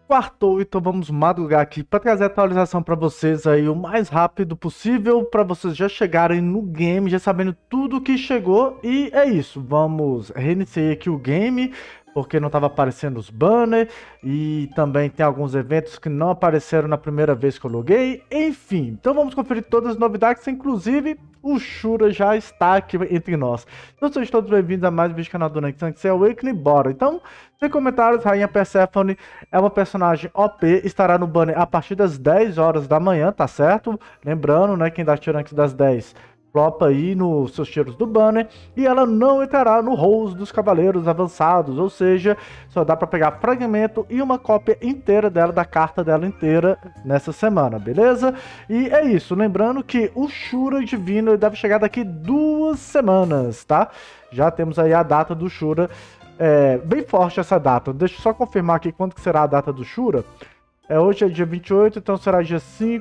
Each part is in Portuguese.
Quartou, então vamos madrugar aqui para trazer a atualização para vocês aí o mais rápido possível, para vocês já chegarem no game, já sabendo tudo que chegou. E é isso, vamos reiniciar aqui o game, porque não estava aparecendo os banners, e também tem alguns eventos que não apareceram na primeira vez que eu loguei. Enfim, então vamos conferir todas as novidades, inclusive o Shura já está aqui entre nós. Então sejam todos bem-vindos a mais um vídeo do canal do Nexus Awakening, bora! Então, sem comentários, Rainha Persephone é uma personagem OP, estará no banner a partir das 10 horas da manhã, tá certo? Lembrando, né, quem dá tiro antes das 10, flopa aí nos seus tiros do banner, e ela não entrará no Halls dos Cavaleiros Avançados, ou seja, só dá para pegar fragmento e uma cópia inteira dela, da carta dela inteira, nessa semana, beleza? E é isso, lembrando que o Shura Divino deve chegar daqui 2 semanas, tá? Já temos aí a data do Shura. Bem forte essa data. Deixa eu só confirmar aqui quando que será a data do Shura. Hoje é dia 28, então será dia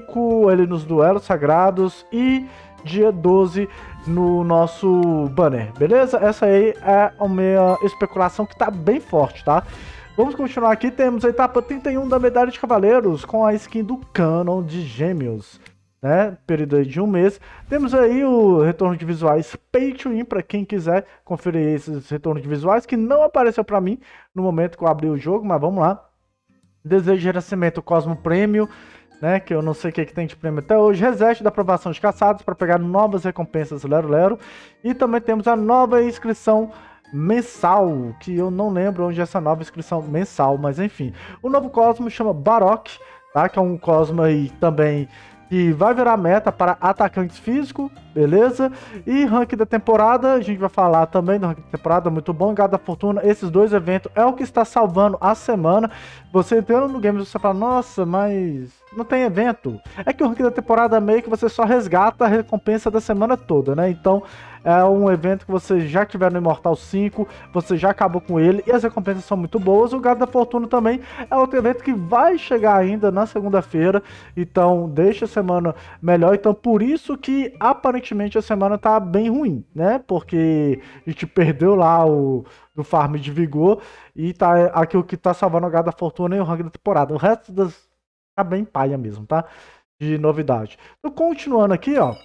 5 ele nos duelos sagrados e dia 12 no nosso banner, beleza? Essa aí é a minha especulação que tá bem forte, tá? Vamos continuar aqui, temos a etapa 31 da Medalha de Cavaleiros com a skin do Canon de Gêmeos, né? Período aí de 1 mês. Temos aí o retorno de visuais Pay to Win para quem quiser conferir esses retornos de visuais, que não apareceu para mim no momento que eu abri o jogo, mas vamos lá. Desejo de renascimento Cosmo Prêmio, né? Que eu não sei o que tem de prêmio até hoje. Reset da aprovação de caçados para pegar novas recompensas Lero Lero. E também temos a nova inscrição mensal, que eu não lembro onde é essa nova inscrição mensal, mas enfim. O novo Cosmo chama Barok, tá? Que é um Cosmo aí também que vai virar meta para atacantes físicos, beleza? E ranking da temporada, a gente vai falar também do ranking da temporada, muito bom. Gado da Fortuna, esses dois eventos é o que está salvando a semana. Você entrando no game, você fala, nossa, mas não tem evento. É que o ranking da temporada meio que você só resgata a recompensa da semana toda, né? Então, é um evento que você já tiver no Immortal 5, você já acabou com ele e as recompensas são muito boas. O Gado da Fortuna também é outro evento que vai chegar ainda na segunda-feira, então deixa a semana melhor. Então por isso que aparentemente a semana tá bem ruim, né? Porque a gente perdeu lá o do farm de vigor e tá aqui o que tá salvando o Gado da Fortuna e o ranking da temporada. O resto tá bem paia mesmo, tá? De novidade. Então continuando aqui, ó.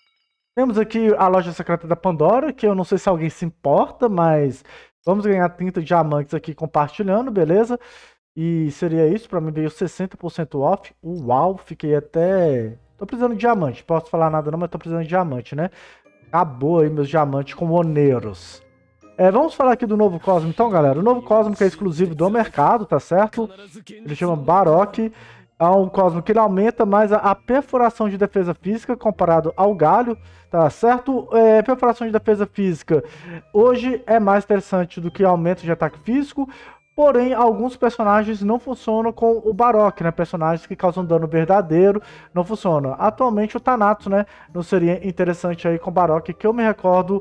Temos aqui a loja secreta da Pandora, que eu não sei se alguém se importa, mas vamos ganhar 30 diamantes aqui compartilhando, beleza? E seria isso, para mim veio 60% off. Uau, fiquei até... Tô precisando de diamante, posso falar nada não, mas tô precisando de diamante, né? Acabou aí meus diamantes com oneiros. Vamos falar aqui do novo Cosmo então, galera. O novo Cosmo que é exclusivo do mercado, tá certo? Ele chama Barok. É um Cosmo que ele aumenta mais a perfuração de defesa física comparado ao galho, tá certo? Perfuração de defesa física hoje é mais interessante do que aumento de ataque físico, porém alguns personagens não funcionam com o Barok, né? Personagens que causam dano verdadeiro não funcionam. Atualmente o Thanatos, né? Não seria interessante aí com o Barok, que eu me recordo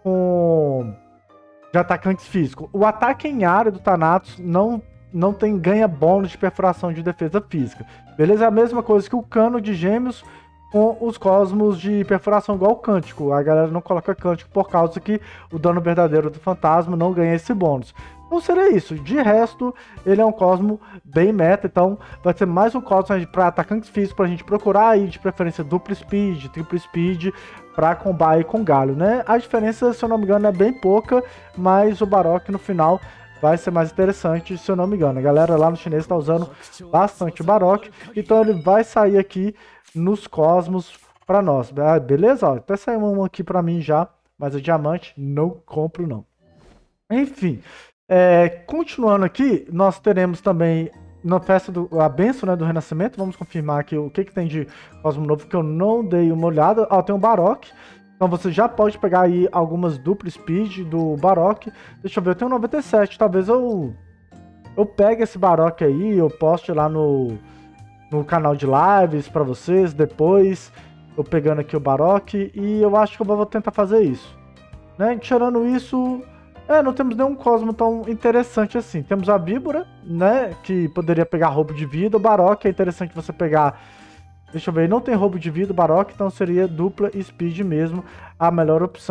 com de atacantes físicos. O ataque em área do Thanatos não tem ganha bônus de perfuração de defesa física. Beleza? É a mesma coisa que o Cano de Gêmeos com os Cosmos de perfuração igual o Cântico. A galera não coloca Cântico por causa que o dano verdadeiro do fantasma não ganha esse bônus. Então seria isso. De resto, ele é um Cosmo bem meta, então vai ser mais um Cosmo para atacantes físicos pra gente procurar aí, de preferência duplo speed, triplo speed, para combar com galho, né? A diferença, se eu não me engano, é bem pouca, mas o Barok no final vai ser mais interessante, se eu não me engano. A galera lá no chinês está usando bastante o Barok, então ele vai sair aqui nos Cosmos para nós. Beleza? Ó, até saiu um aqui para mim já, mas o diamante não compro não. Enfim, continuando aqui, nós teremos também na festa a benção, né, do renascimento. Vamos confirmar aqui o que tem de Cosmo novo, que eu não dei uma olhada. Ó, tem um Barok. Então você já pode pegar aí algumas duplo speed do Barok. Deixa eu ver, eu tenho 97. Talvez eu pegue esse Barok aí, eu poste lá no canal de lives pra vocês. Depois eu pegando aqui o Barok. E eu acho que eu vou tentar fazer isso, né? Tirando isso, não temos nenhum Cosmo tão interessante assim. Temos a Víbora, né? Que poderia pegar roubo de vida. O Barok é interessante você pegar... Deixa eu ver, não tem roubo de vida o Barok, então seria dupla speed mesmo a melhor opção.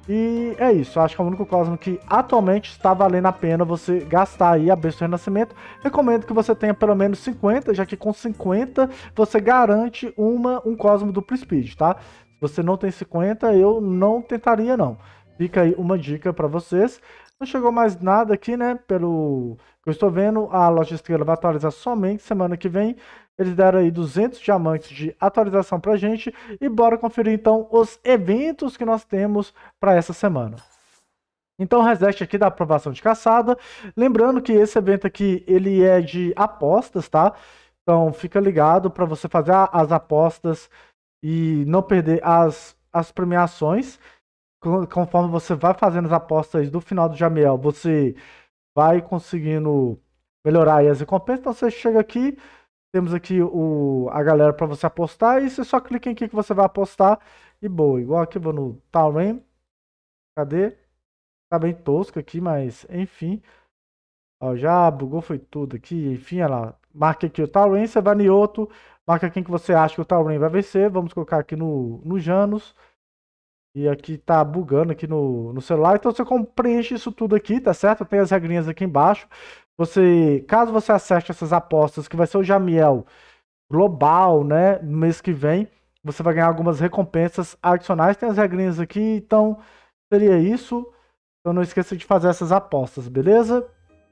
E é isso, acho que é o único Cosmo que atualmente está valendo a pena você gastar aí a Besta do Renascimento. Recomendo que você tenha pelo menos 50, já que com 50 você garante um Cosmo duplo Speed, tá? Se você não tem 50, eu não tentaria não. Fica aí uma dica para vocês. Não chegou mais nada aqui, né? Pelo que eu estou vendo, a loja Estrela vai atualizar somente semana que vem. Eles deram aí 200 diamantes de atualização pra gente. E bora conferir então os eventos que nós temos para essa semana. Então, reset aqui da aprovação de caçada. Lembrando que esse evento aqui, ele é de apostas, tá? Então, fica ligado para você fazer as apostas e não perder as premiações. Conforme você vai fazendo as apostas do final do Jamiel, você vai conseguindo melhorar aí as recompensas. Então, você chega aqui... Temos aqui a galera para você apostar e você só clica em aqui que você vai apostar e boa. Igual aqui eu vou no Talrain. Cadê? Tá bem tosco aqui, mas enfim. Ó, já bugou, foi tudo aqui. Enfim, olha lá. Marca aqui o Talrain, você vai em outro. Marca quem que você acha que o Talrain vai vencer. Vamos colocar aqui no Janus. E aqui tá bugando aqui no celular. Então você preenche isso tudo aqui, tá certo? Tem as regrinhas aqui embaixo. Caso você acerte essas apostas, que vai ser o Jamiel global, né, no mês que vem, você vai ganhar algumas recompensas adicionais. Tem as regrinhas aqui, então seria isso. Então não esqueça de fazer essas apostas, beleza?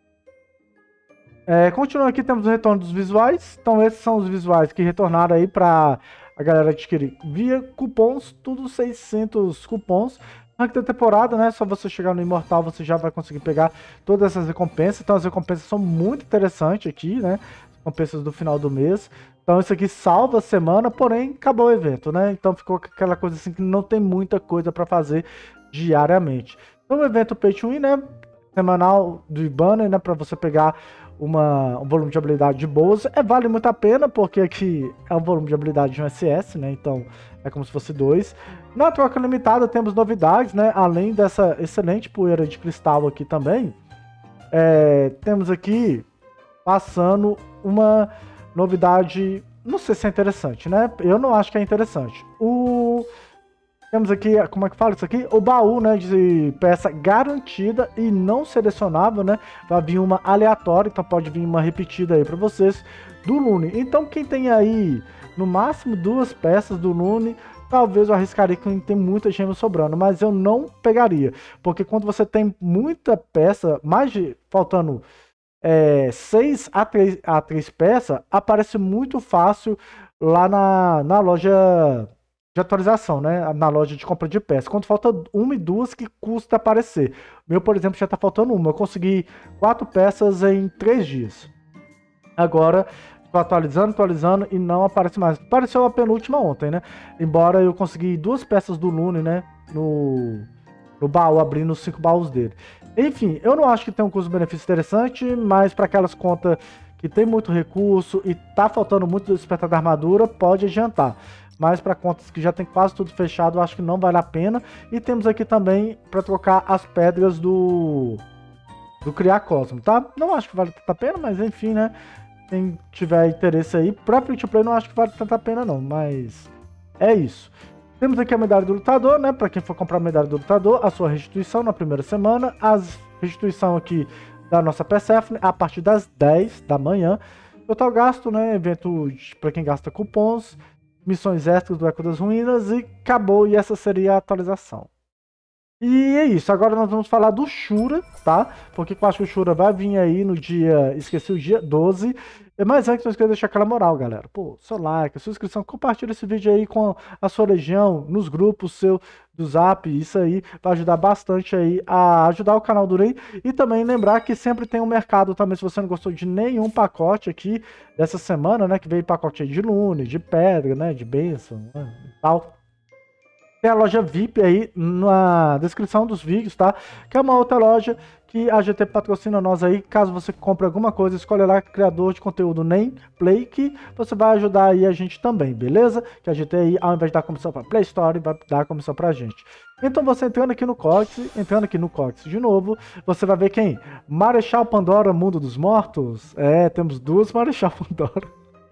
Continuando aqui, temos o retorno dos visuais. Então esses são os visuais que retornaram aí para a galera adquirir via cupons, tudo 600 cupons. Na temporada, né? Só você chegar no Imortal, você já vai conseguir pegar todas essas recompensas. Então as recompensas são muito interessantes aqui, né? Recompensas do final do mês. Então isso aqui salva a semana, porém acabou o evento, né? Então ficou aquela coisa assim que não tem muita coisa para fazer diariamente. Então o evento Pay to Win, né? Semanal do banner, né? Para você pegar um volume de habilidade de boas. Vale muito a pena, porque aqui é um volume de habilidade de um SS, né? Então é como se fosse 2. Na troca limitada temos novidades, né? Além dessa excelente poeira de cristal aqui também. Temos aqui passando uma novidade, não sei se é interessante, né? Eu não acho que é interessante. Temos aqui, como é que fala isso aqui? O baú, né, de peça garantida e não selecionável, né? Vai vir uma aleatória, então pode vir uma repetida aí para vocês do Lune. Então quem tem aí no máximo 2 peças do Lune, talvez eu arriscaria que tem muita gema sobrando, mas eu não pegaria, porque quando você tem muita peça, faltando 6 a 3 peças, aparece muito fácil lá na loja de atualização, né? Na loja de compra de peças. Quando falta 1 e 2 que custa aparecer. O meu, por exemplo, já tá faltando 1. Eu consegui 4 peças em 3 dias. Agora, tô atualizando e não aparece mais. Apareceu a penúltima ontem, né? Embora eu consegui 2 peças do Lune, né? No baú, abrindo os 5 baús dele. Enfim, eu não acho que tem um custo-benefício interessante, mas para aquelas contas que tem muito recurso e tá faltando muito do despertar da armadura, pode adiantar. Mas para contas que já tem quase tudo fechado, eu acho que não vale a pena. E temos aqui também para trocar as pedras do Criar Cosmo, tá? Não acho que vale tanta pena, mas enfim, né? Quem tiver interesse aí, para free to play não acho que vale tanta pena não, mas é isso. Temos aqui a medalha do lutador, né? Para quem for comprar a medalha do lutador, a sua restituição na primeira semana, as restituição aqui da nossa Persephone a partir das 10 da manhã. Total gasto, né? Evento para quem gasta cupons, missões extras do Eco das Ruínas e acabou, e essa seria a atualização. E é isso, agora nós vamos falar do Shura, tá? Porque eu acho que o Shura vai vir aí no dia, esqueci o dia, 12. Mas antes, não esqueça de deixar aquela moral, galera. Pô, seu like, sua inscrição, compartilha esse vídeo aí com a sua legião, nos grupos seu do Zap, isso aí vai ajudar bastante aí a ajudar o canal do Rei. E também lembrar que sempre tem um mercado também, se você não gostou de nenhum pacote aqui dessa semana, né? Que veio pacote aí de Lune, de Pedra, né? De Bênção, né, e tal. Tem a loja VIP aí na descrição dos vídeos, tá? Que é uma outra loja que a GT patrocina nós aí. Caso você compre alguma coisa, escolha lá criador de conteúdo nem Play, que você vai ajudar aí a gente também, beleza? Que a GT aí, ao invés de dar comissão para Play Store, vai dar comissão pra gente. Então você entrando aqui no Cox de novo, você vai ver quem? Marechal Pandora, Mundo dos Mortos. Temos 2 Marechal Pandora.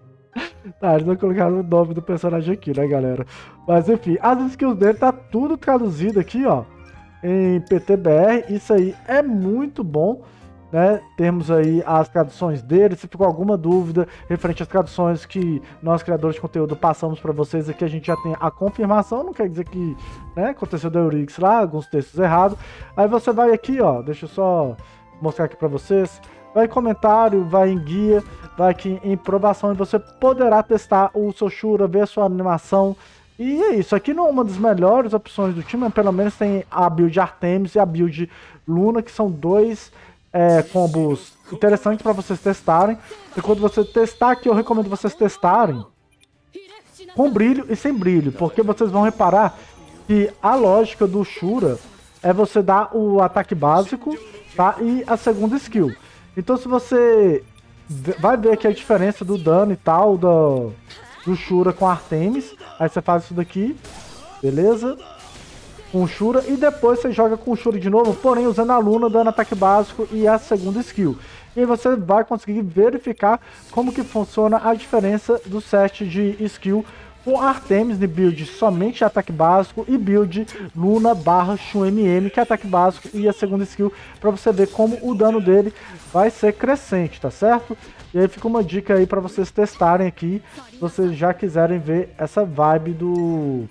Tá, eles não colocaram o nome do personagem aqui, né, galera? Mas enfim, as skills dele tá tudo traduzido aqui, ó. em PTBR. Isso aí é muito bom, né? Temos aí as traduções dele. Se ficou alguma dúvida referente às traduções que nós, criadores de conteúdo, passamos para vocês aqui, a gente já tem a confirmação. Não quer dizer que, né, aconteceu da Eurix lá, alguns textos errados. Aí você vai aqui, ó, deixa eu só mostrar aqui para vocês. Vai em comentário, vai em guia, vai aqui em provação e você poderá testar o seu Shura, ver a sua animação. E é isso, aqui não é uma das melhores opções do time, mas pelo menos tem a build Artemis e a build Luna, que são dois combos interessantes para vocês testarem. E quando você testar aqui, eu recomendo vocês testarem com brilho e sem brilho, porque vocês vão reparar que a lógica do Shura é você dar o ataque básico, tá? E a segunda skill. Então se você vai ver aqui a diferença do dano e tal do Shura com Artemis, aí você faz isso daqui, beleza? Com o Shura, e depois você joga com o Shura de novo, porém usando a Luna, dando ataque básico e a segunda skill. E aí você vai conseguir verificar como que funciona a diferença do set de skill com Artemis de build somente ataque básico e build Luna barra Shun-MM, que é ataque básico e a segunda skill, para você ver como o dano dele vai ser crescente, tá certo? E aí fica uma dica aí para vocês testarem aqui, se vocês já quiserem ver essa vibe do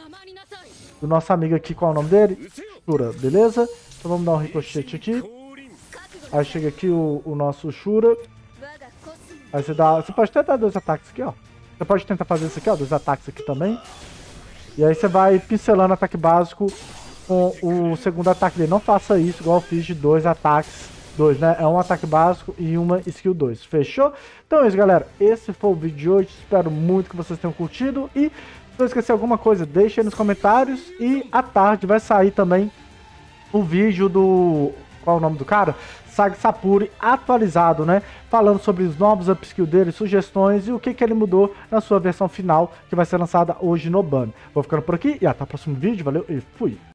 nosso amigo aqui. Qual é o nome dele? Shura, beleza? Então vamos dar um ricochete aqui. Aí chega aqui o nosso Shura. Aí você pode até dar 2 ataques aqui, ó. Você pode tentar fazer isso aqui, ó, 2 ataques aqui também. E aí você vai pincelando ataque básico com o segundo ataque dele. Não faça isso igual eu fiz de 2 ataques. 2, né? É um ataque básico e uma skill 2. Fechou? Então é isso, galera. Esse foi o vídeo de hoje. Espero muito que vocês tenham curtido. E se eu esquecer alguma coisa, deixa aí nos comentários. E à tarde vai sair também o vídeo do... Qual é o nome do cara? Saga Sapuri atualizado, né? Falando sobre os novos upskill dele, sugestões e o que ele mudou na sua versão final, que vai ser lançada hoje no Ban. Vou ficando por aqui e até o próximo vídeo. Valeu e fui!